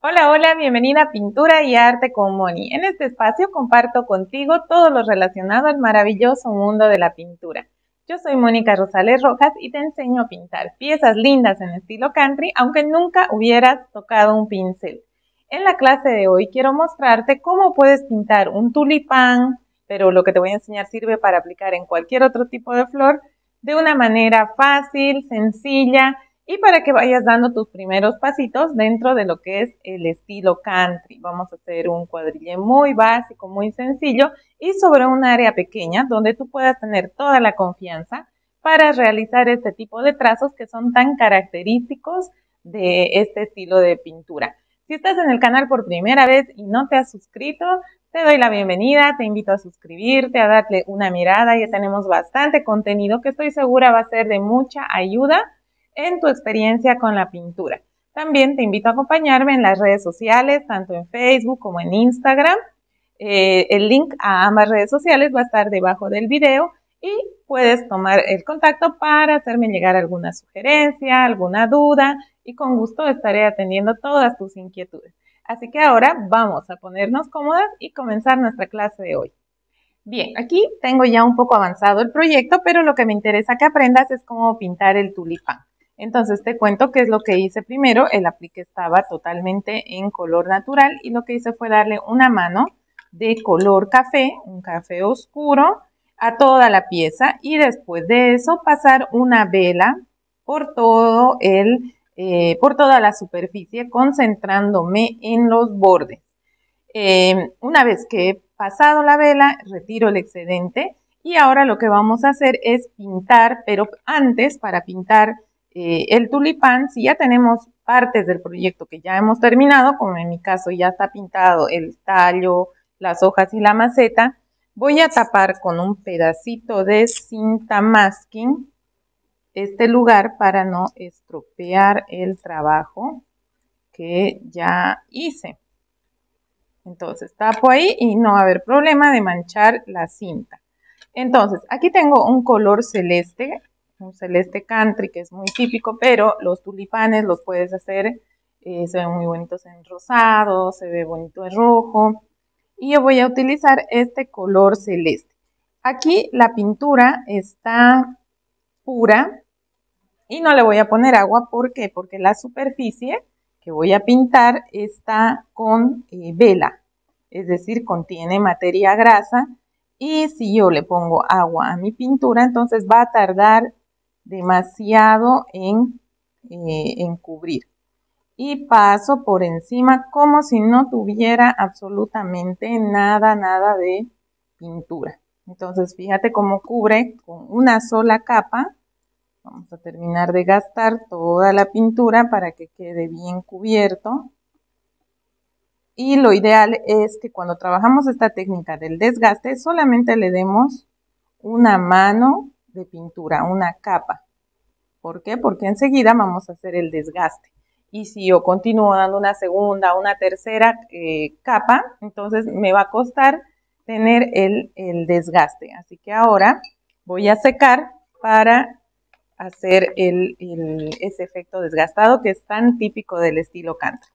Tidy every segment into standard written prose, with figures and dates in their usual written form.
Hola, hola, bienvenida a Pintura y Arte con Moni. En este espacio comparto contigo todo lo relacionado al maravilloso mundo de la pintura. Yo soy Mónica Rosales Rojas y te enseño a pintar piezas lindas en estilo country, aunque nunca hubieras tocado un pincel. En la clase de hoy quiero mostrarte cómo puedes pintar un tulipán, pero lo que te voy a enseñar sirve para aplicar en cualquier otro tipo de flor de una manera fácil, sencilla, y para que vayas dando tus primeros pasitos dentro de lo que es el estilo country. Vamos a hacer un cuadrillé muy básico, muy sencillo y sobre un área pequeña donde tú puedas tener toda la confianza para realizar este tipo de trazos que son tan característicos de este estilo de pintura. Si estás en el canal por primera vez y no te has suscrito, te doy la bienvenida, te invito a suscribirte, a darle una mirada. Ya tenemos bastante contenido que estoy segura va a ser de mucha ayuda en tu experiencia con la pintura. También te invito a acompañarme en las redes sociales, tanto en Facebook como en Instagram. El link a ambas redes sociales va a estar debajo del video y puedes tomar el contacto para hacerme llegar alguna sugerencia, alguna duda y con gusto estaré atendiendo todas tus inquietudes. Así que ahora vamos a ponernos cómodas y comenzar nuestra clase de hoy. Bien, aquí tengo ya un poco avanzado el proyecto, pero lo que me interesa que aprendas es cómo pintar el tulipán. Entonces te cuento qué es lo que hice primero. El aplique estaba totalmente en color natural y lo que hice fue darle una mano de color café, un café oscuro, a toda la pieza y después de eso pasar una vela por por toda la superficie, concentrándome en los bordes. Una vez que he pasado la vela, retiro el excedente y ahora lo que vamos a hacer es pintar, pero antes para pintar el tulipán, si ya tenemos partes del proyecto que ya hemos terminado, como en mi caso ya está pintado el tallo, las hojas y la maceta, voy a tapar con un pedacito de cinta masking este lugar para no estropear el trabajo que ya hice. Entonces tapo ahí y no va a haber problema de manchar la cinta. Entonces aquí tengo un color celeste, un celeste country que es muy típico, pero los tulipanes los puedes hacer, se ven muy bonitos en rosado, se ve bonito en rojo. Y yo voy a utilizar este color celeste. Aquí la pintura está pura y no le voy a poner agua. ¿Por qué? Porque la superficie que voy a pintar está con vela, es decir, contiene materia grasa y si yo le pongo agua a mi pintura, entonces va a tardar demasiado en cubrir. Y paso por encima como si no tuviera absolutamente nada de pintura. Entonces, fíjate cómo cubre con una sola capa. Vamos a terminar de gastar toda la pintura para que quede bien cubierto. Y lo ideal es que cuando trabajamos esta técnica del desgaste, solamente le demos una mano de pintura, una capa. ¿Por qué? Porque enseguida vamos a hacer el desgaste. Y si yo continúo dando una segunda, una tercera capa, entonces me va a costar tener el desgaste. Así que ahora voy a secar para hacer ese efecto desgastado que es tan típico del estilo country.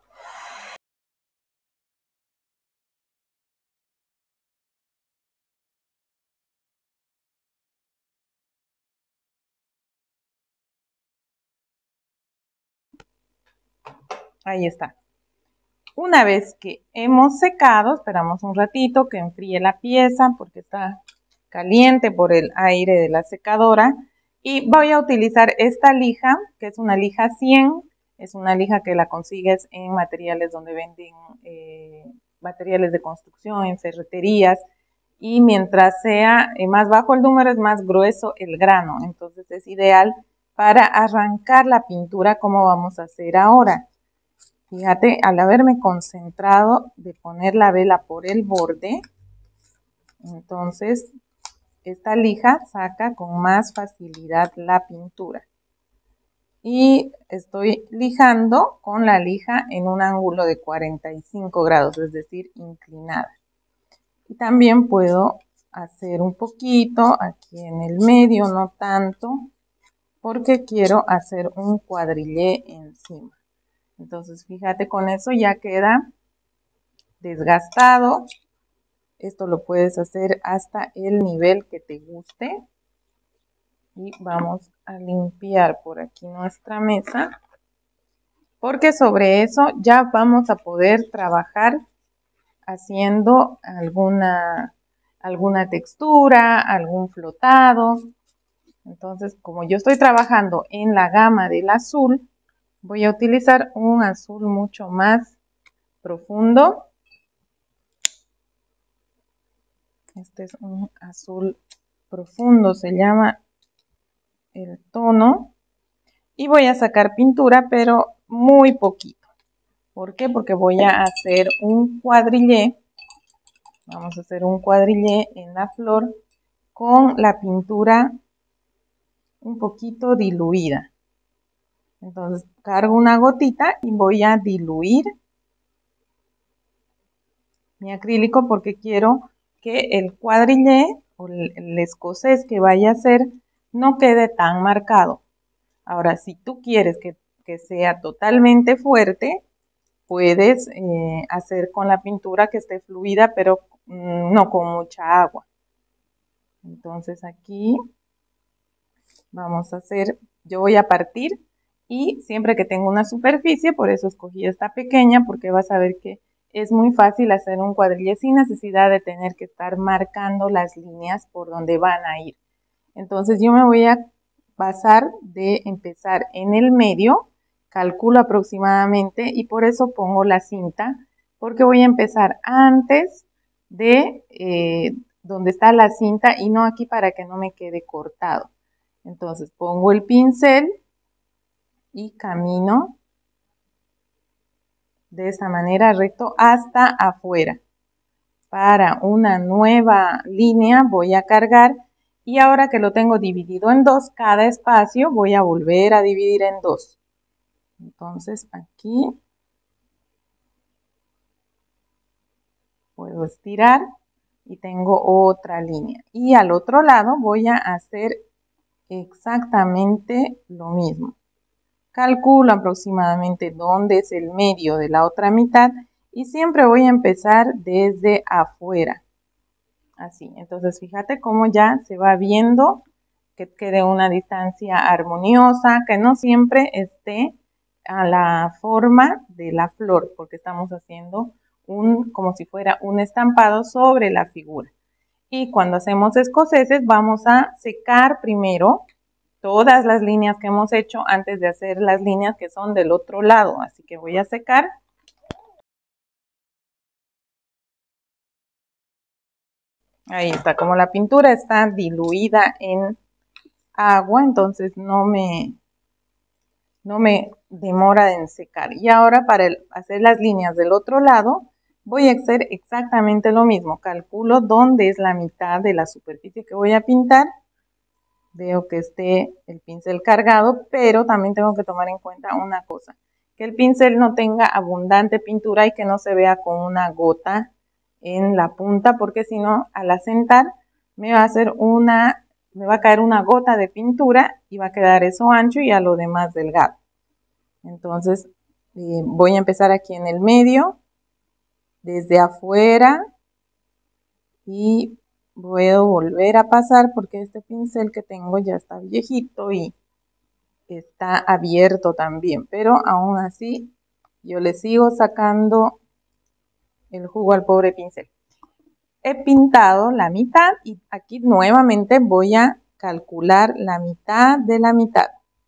Ahí está. Una vez que hemos secado, esperamos un ratito que enfríe la pieza porque está caliente por el aire de la secadora. Y voy a utilizar esta lija, que es una lija 100. Es una lija que la consigues en materiales donde venden materiales de construcción, en ferreterías. Y mientras sea más bajo el número, es más grueso el grano. Entonces es ideal para arrancar la pintura como vamos a hacer ahora. Fíjate, al haberme concentrado de poner la vela por el borde, entonces esta lija saca con más facilidad la pintura. Y estoy lijando con la lija en un ángulo de 45 grados, es decir, inclinada. Y también puedo hacer un poquito aquí en el medio, no tanto, porque quiero hacer un cuadrillé encima. Entonces, fíjate, con eso ya queda desgastado. Esto lo puedes hacer hasta el nivel que te guste. Y vamos a limpiar por aquí nuestra mesa, porque sobre eso ya vamos a poder trabajar haciendo alguna textura, algún flotado. Entonces, como yo estoy trabajando en la gama del azul, voy a utilizar un azul mucho más profundo. Este es un azul profundo, se llama el tono. Y voy a sacar pintura, pero muy poquito. ¿Por qué? Porque voy a hacer un cuadrillé. Vamos a hacer un cuadrillé en la flor con la pintura un poquito diluida. Entonces cargo una gotita y voy a diluir mi acrílico porque quiero que el cuadrillé o el escocés que vaya a hacer no quede tan marcado. Ahora, si tú quieres que sea totalmente fuerte, puedes hacer con la pintura que esté fluida, pero no con mucha agua. Entonces aquí vamos a hacer, yo voy a partir y siempre que tengo una superficie, por eso escogí esta pequeña, porque vas a ver que es muy fácil hacer un cuadrillé sin necesidad de tener que estar marcando las líneas por donde van a ir. Entonces yo me voy a basar de empezar en el medio, calculo aproximadamente y por eso pongo la cinta, porque voy a empezar antes de donde está la cinta y no aquí para que no me quede cortado. Entonces pongo el pincel y camino de esta manera recto hasta afuera. Para una nueva línea voy a cargar y ahora que lo tengo dividido en dos, cada espacio voy a volver a dividir en dos. Entonces aquí puedo estirar y tengo otra línea. Y al otro lado voy a hacer exactamente lo mismo. Calculo aproximadamente dónde es el medio de la otra mitad y siempre voy a empezar desde afuera. Así, entonces fíjate cómo ya se va viendo que quede una distancia armoniosa, que no siempre esté a la forma de la flor, porque estamos haciendo como si fuera un estampado sobre la figura. Y cuando hacemos escoceses vamos a secar primero todas las líneas que hemos hecho antes de hacer las líneas que son del otro lado. Así que voy a secar. Ahí está, como la pintura está diluida en agua, entonces no me demora en secar. Y ahora para hacer las líneas del otro lado, voy a hacer exactamente lo mismo. Calculo dónde es la mitad de la superficie que voy a pintar. Veo que esté el pincel cargado, pero también tengo que tomar en cuenta una cosa. Que el pincel no tenga abundante pintura y que no se vea con una gota en la punta, porque si no, al asentar me va a caer una gota de pintura y va a quedar eso ancho y a lo demás delgado. Entonces voy a empezar aquí en el medio, desde afuera y puedo volver a pasar porque este pincel que tengo ya está viejito y está abierto también, pero aún así yo le sigo sacando el jugo al pobre pincel. He pintado la mitad y aquí nuevamente voy a calcular la mitad de la mitad.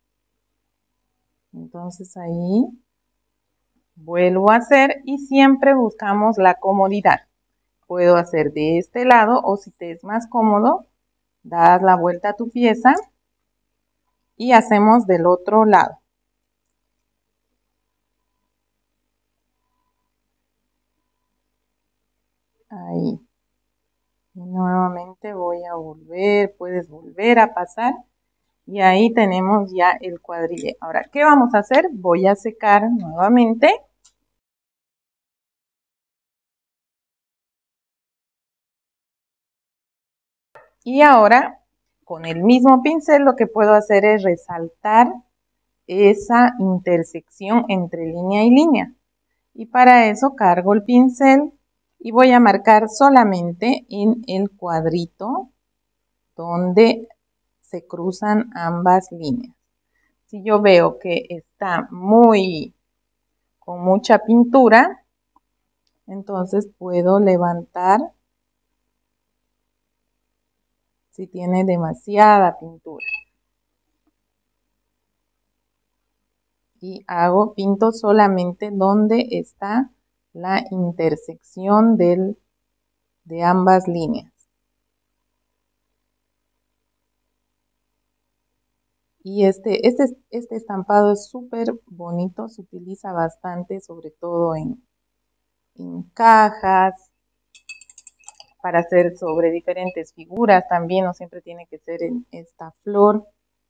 Entonces ahí vuelvo a hacer y siempre buscamos la comodidad. Puedo hacer de este lado o si te es más cómodo, das la vuelta a tu pieza y hacemos del otro lado. Ahí. Y nuevamente voy a volver, puedes volver a pasar y ahí tenemos ya el cuadrillé. Ahora, ¿qué vamos a hacer? Voy a secar nuevamente. Y ahora, con el mismo pincel, lo que puedo hacer es resaltar esa intersección entre línea y línea. Y para eso cargo el pincel y voy a marcar solamente en el cuadrito donde se cruzan ambas líneas. Si yo veo que está con mucha pintura, entonces puedo levantar si tiene demasiada pintura. Y pinto solamente donde está la intersección de ambas líneas. Y este estampado es súper bonito, se utiliza bastante, sobre todo en cajas, para hacer sobre diferentes figuras también, no siempre tiene que ser en esta flor.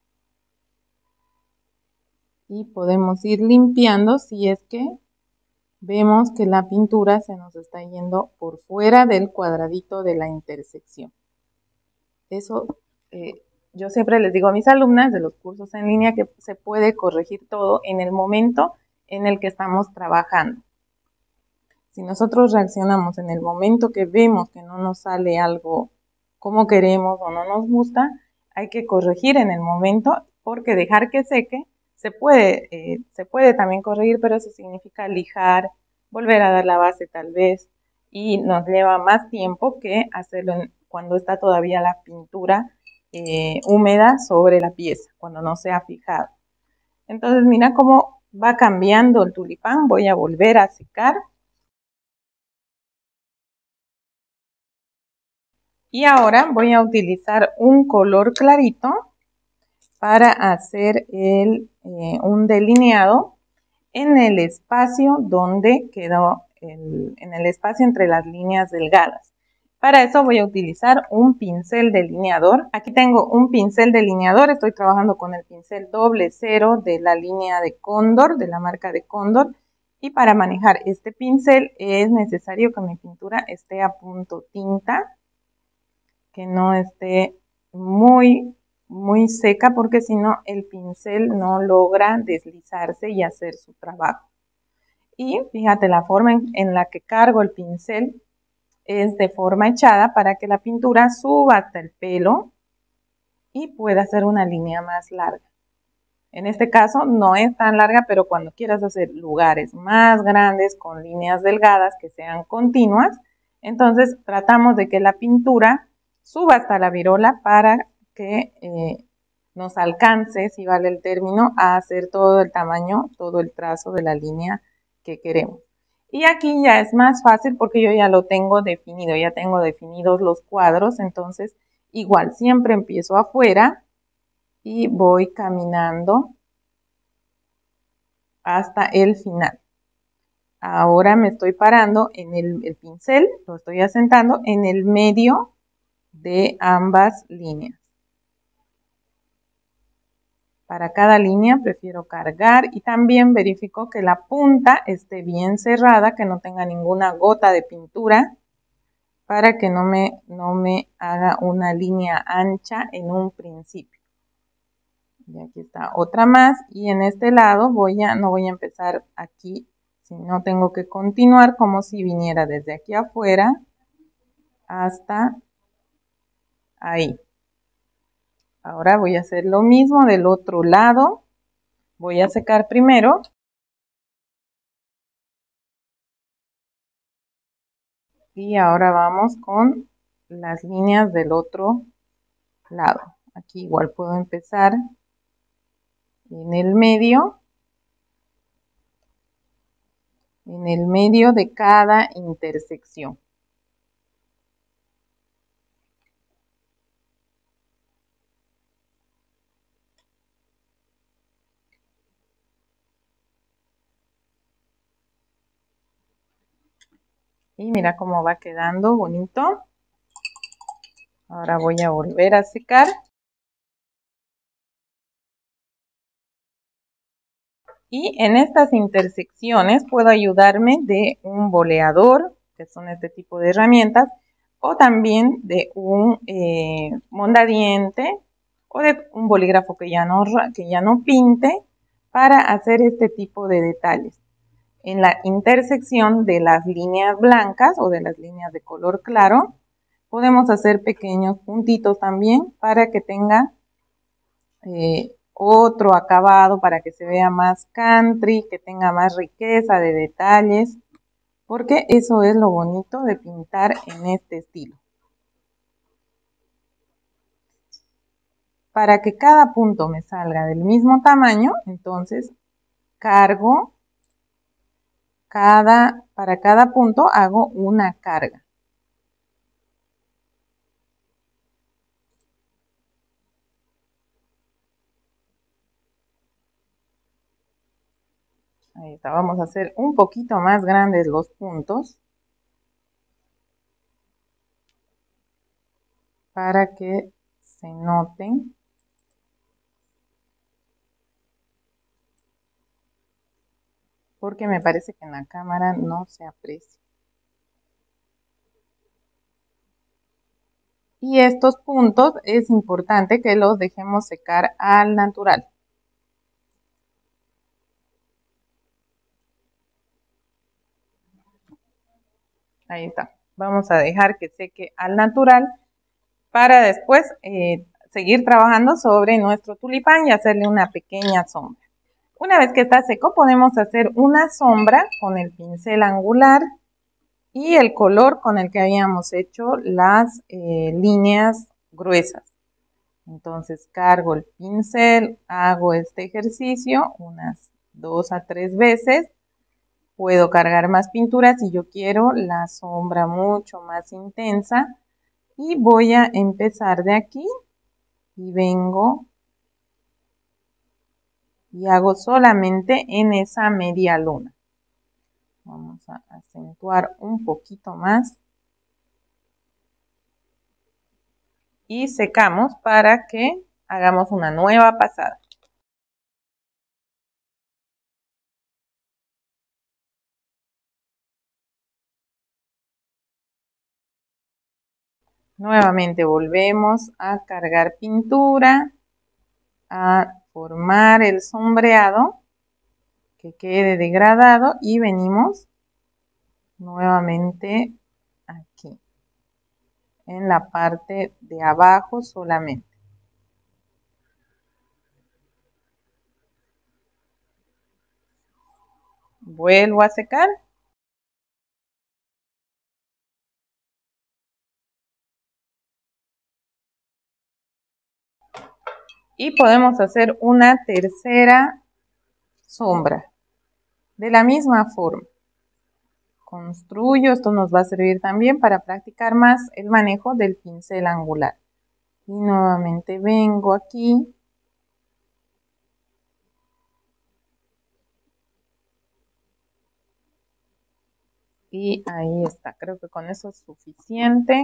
Y podemos ir limpiando si es que vemos que la pintura se nos está yendo por fuera del cuadradito de la intersección. Eso yo siempre les digo a mis alumnas de los cursos en línea que se puede corregir todo en el momento en el que estamos trabajando. Si nosotros reaccionamos en el momento que vemos que no nos sale algo como queremos o no nos gusta, hay que corregir en el momento, porque dejar que seque se puede también corregir, pero eso significa lijar, volver a dar la base tal vez, y nos lleva más tiempo que hacerlo cuando está todavía la pintura húmeda sobre la pieza, cuando no se ha fijado. Entonces mira cómo va cambiando el tulipán. Voy a volver a secar. Y ahora voy a utilizar un color clarito para hacer un delineado en el espacio donde quedó, en el espacio entre las líneas delgadas. Para eso voy a utilizar un pincel delineador. Aquí tengo un pincel delineador, estoy trabajando con el pincel 00 de la línea de Cóndor, de la marca de Cóndor. Y para manejar este pincel es necesario que mi pintura esté a punto tinta, que no esté muy seca, porque si no el pincel no logra deslizarse y hacer su trabajo. Y fíjate, la forma en la que cargo el pincel es de forma echada para que la pintura suba hasta el pelo y pueda hacer una línea más larga. En este caso no es tan larga, pero cuando quieras hacer lugares más grandes con líneas delgadas que sean continuas, entonces tratamos de que la pintura suba hasta la virola para que nos alcance, si vale el término, a hacer todo el tamaño, todo el trazo de la línea que queremos. Y aquí ya es más fácil porque yo ya lo tengo definido, ya tengo definidos los cuadros, entonces igual siempre empiezo afuera y voy caminando hasta el final. Ahora me estoy parando en el pincel, lo estoy asentando en el medio de ambas líneas. Para cada línea prefiero cargar y también verifico que la punta esté bien cerrada, que no tenga ninguna gota de pintura, para que no me haga una línea ancha en un principio. Y aquí está otra más, y en este lado no voy a empezar aquí, sino tengo que continuar como si viniera desde aquí afuera hasta ahí. Ahora voy a hacer lo mismo del otro lado. Voy a secar primero. Y ahora vamos con las líneas del otro lado. Aquí igual puedo empezar en el medio de cada intersección. Y mira cómo va quedando bonito. Ahora voy a volver a secar. Y en estas intersecciones puedo ayudarme de un boleador, que son este tipo de herramientas, o también de un mondadiente o de un bolígrafo que ya no pinte, para hacer este tipo de detalles. En la intersección de las líneas blancas o de las líneas de color claro, podemos hacer pequeños puntitos también para que tenga otro acabado, para que se vea más country, que tenga más riqueza de detalles, porque eso es lo bonito de pintar en este estilo. Para que cada punto me salga del mismo tamaño, entonces cargo para cada punto hago una carga. Ahí está, vamos a hacer un poquito más grandes los puntos para que se noten. Porque me parece que en la cámara no se aprecia. Y estos puntos es importante que los dejemos secar al natural. Ahí está. Vamos a dejar que seque al natural para después seguir trabajando sobre nuestro tulipán y hacerle una pequeña sombra. Una vez que está seco podemos hacer una sombra con el pincel angular y el color con el que habíamos hecho las líneas gruesas. Entonces cargo el pincel, hago este ejercicio unas 2 a 3 veces. Puedo cargar más pintura si yo quiero la sombra mucho más intensa. Y voy a empezar de aquí y vengo y hago solamente en esa media luna. Vamos a acentuar un poquito más. Y secamos para que hagamos una nueva pasada. Nuevamente volvemos a cargar pintura, a formar el sombreado que quede degradado y venimos nuevamente aquí en la parte de abajo solamente. Vuelvo a secar. Y podemos hacer una tercera sombra de la misma forma. Construyo, esto nos va a servir también para practicar más el manejo del pincel angular. Y nuevamente vengo aquí. Y ahí está, creo que con eso es suficiente.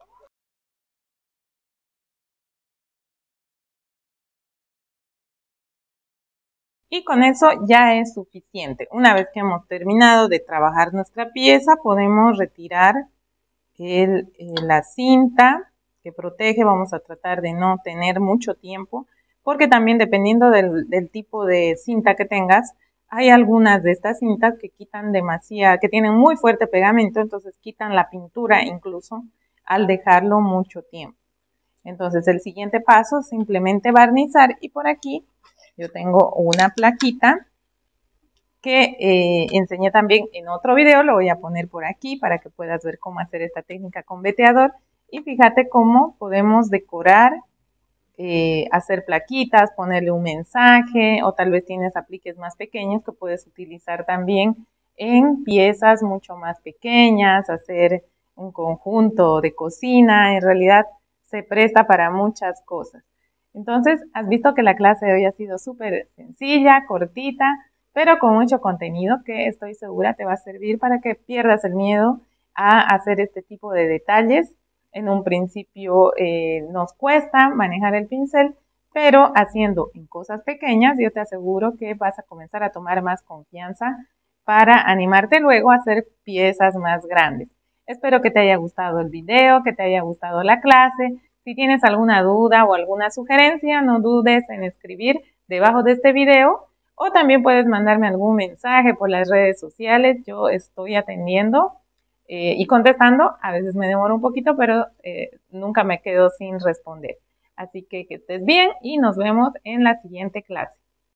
Y con eso ya es suficiente. Una vez que hemos terminado de trabajar nuestra pieza, podemos retirar la cinta que protege. Vamos a tratar de no tener mucho tiempo, porque también dependiendo del tipo de cinta que tengas, hay algunas de estas cintas que quitan demasiado, que tienen muy fuerte pegamento, entonces quitan la pintura incluso al dejarlo mucho tiempo. Entonces el siguiente paso es simplemente barnizar, y por aquí yo tengo una plaquita que enseñé también en otro video, lo voy a poner por aquí para que puedas ver cómo hacer esta técnica con veteador. Y fíjate cómo podemos decorar, hacer plaquitas, ponerle un mensaje, o tal vez tienes apliques más pequeños que puedes utilizar también en piezas mucho más pequeñas, hacer un conjunto de cocina. En realidad se presta para muchas cosas. Entonces, has visto que la clase de hoy ha sido súper sencilla, cortita, pero con mucho contenido que estoy segura te va a servir para que pierdas el miedo a hacer este tipo de detalles. En un principio nos cuesta manejar el pincel, pero haciendo en cosas pequeñas yo te aseguro que vas a comenzar a tomar más confianza para animarte luego a hacer piezas más grandes. Espero que te haya gustado el video, que te haya gustado la clase. Si tienes alguna duda o alguna sugerencia, no dudes en escribir debajo de este video, o también puedes mandarme algún mensaje por las redes sociales. Yo estoy atendiendo y contestando. A veces me demoro un poquito, pero nunca me quedo sin responder. Así que estés bien y nos vemos en la siguiente clase.